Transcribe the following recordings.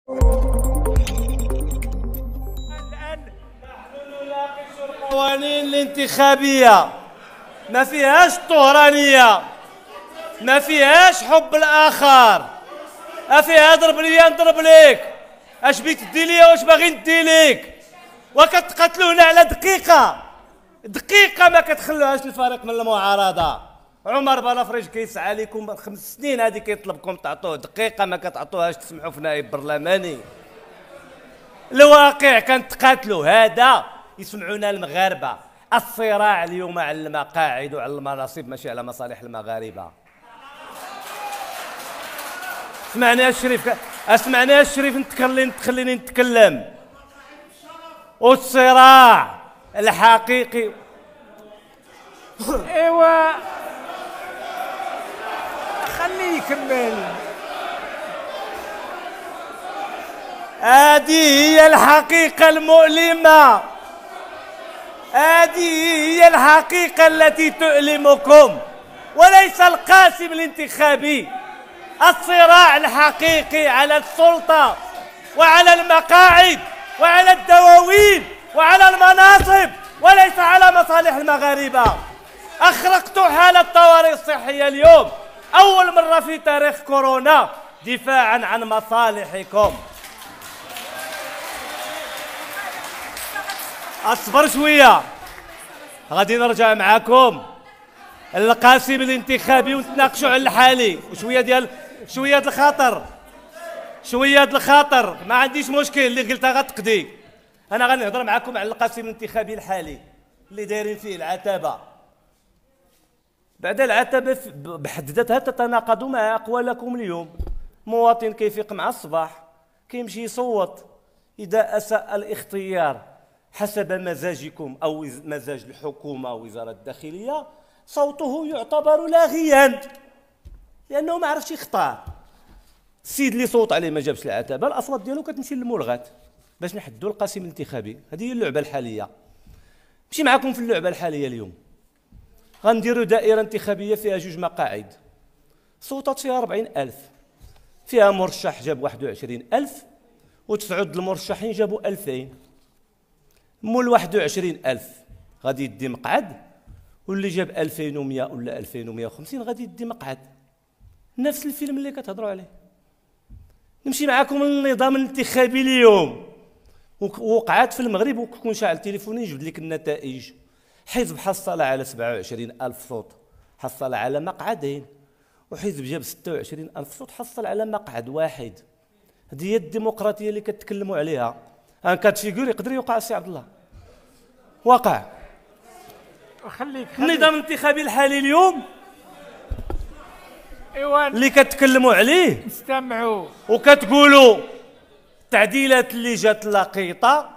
الآن نحن نناقش القوانين الانتخابية، ما فيهاش طهرانية، ما فيهاش حب الآخر، فيها ضرب ليا نضرب ليك، اش بيك تدي ليا واش باغي ندي ليك، وكتقاتلونا على دقيقة ما كتخلوهاش الفريق من المعارضة. عمر بلافريج كيسعى لكم 5 سنين هذه كيطلبكم تعطوه دقيقة ما كتعطوهاش، تسمحوا في نائب برلماني. الواقع كنتقاتلوا، هذا يسمعونا المغاربة. الصراع اليوم على المقاعد وعلى المناصب ماشي على مصالح المغاربة. اسمعني يا الشريف تخليني نتكلم. والصراع الحقيقي ايوا خليه يكمل. هذه هي الحقيقة المؤلمة، هذه هي الحقيقة التي تؤلمكم وليس القاسم الانتخابي. الصراع الحقيقي على السلطة وعلى المقاعد وعلى الدواوين وعلى المناصب وليس على مصالح المغاربة. أخرقت حالة الطوارئ الصحية اليوم أول مرة في تاريخ كورونا دفاعا عن مصالحكم. اصبر شوية، غادي نرجع معاكم القاسم الانتخابي ونتناقشوا على الحالي شوية الخاطر ما عنديش مشكل، اللي قلتها غتقضي. انا غنهضر معكم على القاسم الانتخابي الحالي اللي دايرين فيه العتبة. بعد العتبة بحد ذاتها تتناقض مع اقوالكم اليوم. مواطن كيفيق مع الصباح كيمشي يصوت، اذا اساء الاختيار حسب مزاجكم او مزاج الحكومة ووزارة الداخلية صوته يعتبر لاغيا لانه ما عرفش يختار. السيد اللي صوت عليه ما جابش العتبة، الاصوات ديالو كتمشي للملغاة باش نحدوا القاسم الانتخابي. هذه هي اللعبة الحالية. نمشي معكم في اللعبة الحالية اليوم. غنديروا دائرة انتخابية فيها 2 مقاعد، صوتات فيها 40,000، فيها مرشح جاب 21,000 و9 المرشحين جابوا 2000. مول 21,000 غادي يدي مقعد، واللي جاب 2100 ولا 2150 غادي يدي مقعد. نفس الفيلم اللي كتهضروا عليه. نمشي معكم للنظام الانتخابي اليوم. وقعات في المغرب وكون شاعل تليفوني نجبد لك النتائج. حزب حصل على 27,000 صوت حصل على مقعدين، وحزب جاب 26,000 صوت حصل على مقعد واحد. هذه هي الديمقراطيه اللي كتكلموا عليها. ان كانت فيغور يقدر يوقع سي عبد الله، واقع. خليك النظام الانتخابي الحالي اليوم ايوا اللي كتكلموا عليه نستمعوا وكتقولوا التعديلات اللي جات لقيطه.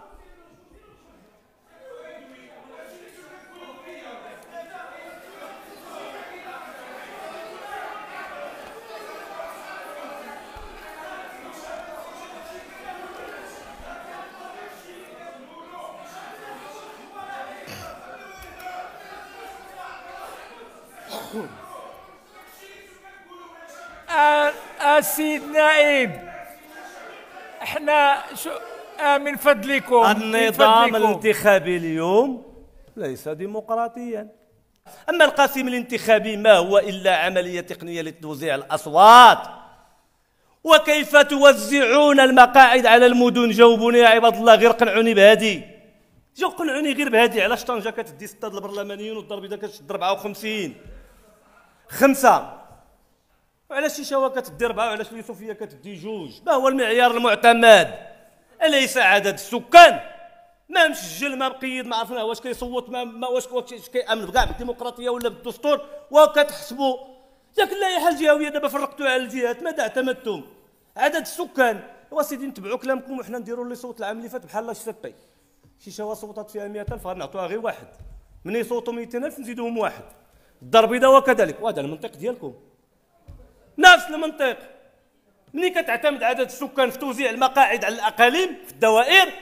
السيد نائب، احنا من فضلكم النظام الانتخابي اليوم ليس ديمقراطيا. اما القاسم الانتخابي ما هو الا عمليه تقنيه لتوزيع الاصوات. وكيف توزعون المقاعد على المدن؟ جاوبوني يا عباد الله، غير قنعوني بهادي. قنعوني غير بهادي. علاش طنجه كتدي 6 البرلمانيين والدار البيضاء كتشد 54 5؟ وعلاش شيشاوه كتدي 4 وعلاش صوفيا كتدي 2؟ ما هو المعيار المعتمد؟ أليس عدد السكان؟ ما مسجل ما مقيد ما عرفنا واش كيصوت ما واش كيامن بكاع بالديمقراطيه ولا بالدستور، وكتحسبوا ياك اللائحه الجهويه دابا فرقتوها على الجهات. ماذا اعتمدتم؟ عدد السكان. وسيدي نتبعوا كلامكم وحنا نديروا اللي صوت العام اللي فات بحال الشفي. شيشاوه صوتات فيها 100,000 غنعطوها غير واحد، من يصوتوا 200,000 نزيدوهم واحد. الدار البيضاء وكذلك. وهذا المنطق ديالكم، نفس المنطق. ملي كتعتمد عدد السكان في توزيع المقاعد على الاقاليم في الدوائر،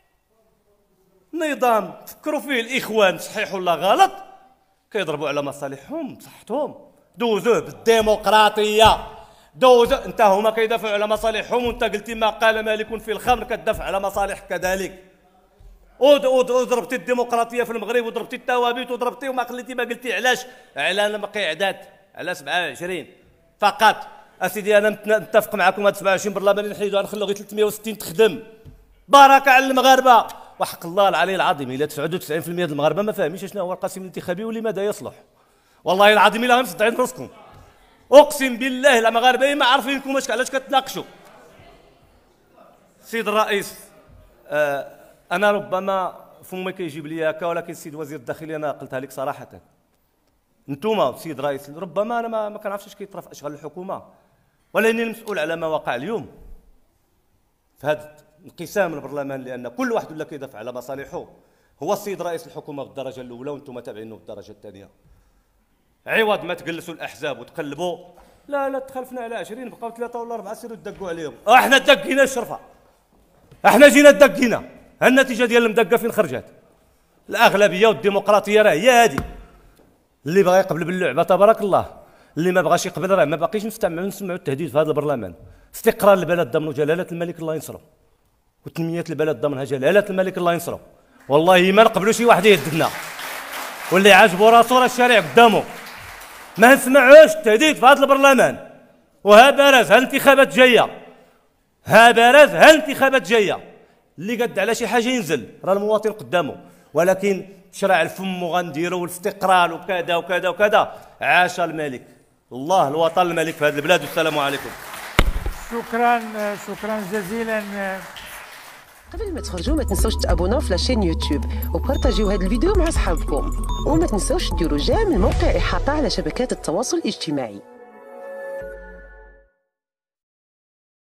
نظام فكروا فيه الاخوان صحيح ولا غلط، كيضربوا على مصالحهم بصحتهم، دوزوه بالديمقراطيه. دوز انت هما كيدافعوا على مصالحهم وانت قلتي ما قال مالك في الخمر كتدافع على مصالح كذلك. وضربتي الديمقراطيه في المغرب وضربتي التوابيت وضربتي وما خليتي ما قلتي علاش على المقاعدات على 27 فقط. اسيدي انا نتفق معكم هاد 27 برلماني نحيدوها نخلو غير 360 تخدم بركه على المغاربه. وحق الله العلي العظيم الا 99% ديال المغاربه ما فاهمينش شنو هو القاسم الانتخابي ولماذا يصلح. والله العظيم الا غنصدعين راسكم اقسم بالله المغاربه ما عارفينكم علاش كتناقشوا. سيد الرئيس انا ربما فمي كيجيب لي هكا ولكن السيد وزير الداخليه انا قلتها لك صراحه انتوما السيد الرئيس ربما انا ما كنعرفش اش كيطرا في اشغال الحكومه ولاني المسؤول على ما وقع اليوم في هذا انقسام البرلمان لان كل واحد ولا كيدافع على مصالحه. هو السيد رئيس الحكومه بالدرجه الاولى وانتم تابعينه بالدرجه الثانيه. عوض ما تجلسوا الاحزاب وتقلبوا لا تخلفنا على 20 بقاو 3 ولا 4 سيروا تدقوا عليهم. احنا دقينا الشرفه احنا جينا دقينا. النتيجه ديال المدقه فين خرجت؟ الاغلبيه والديمقراطيه راه هي هذه. اللي بغى يقبل باللعبه تبارك الله، اللي ما بغاش يقبل راه ما باقيش نسمعوا التهديد في هذا البرلمان. استقرار البلد ضمن جلاله الملك الله ينصرو وتنميه البلد ضمنها جلاله الملك الله ينصرو. والله ما نقبلوا شي واحد يهددنا واللي عاجبو راسو راه الشارع قدامه. ما نسمعوش التهديد في هذا البرلمان. وها بارز ها الانتخابات جايه، ها بارز ها الانتخابات جايه. اللي قد على شي حاجه ينزل راه المواطن قدامه. ولكن شرع الفم وغنديروا والاستقرار وكذا وكذا وكذا. عاش الملك الله الوطن الملك في هذه البلاد. والسلام عليكم. شكرا جزيلا. قبل ما تخرجوا ما تنسوش تابوناو في لاشين يوتيوب وبارطاجيو هذا الفيديو مع اصحابكم وما تنسوش ديروا جيم الموقع احاطه على شبكات التواصل الاجتماعي.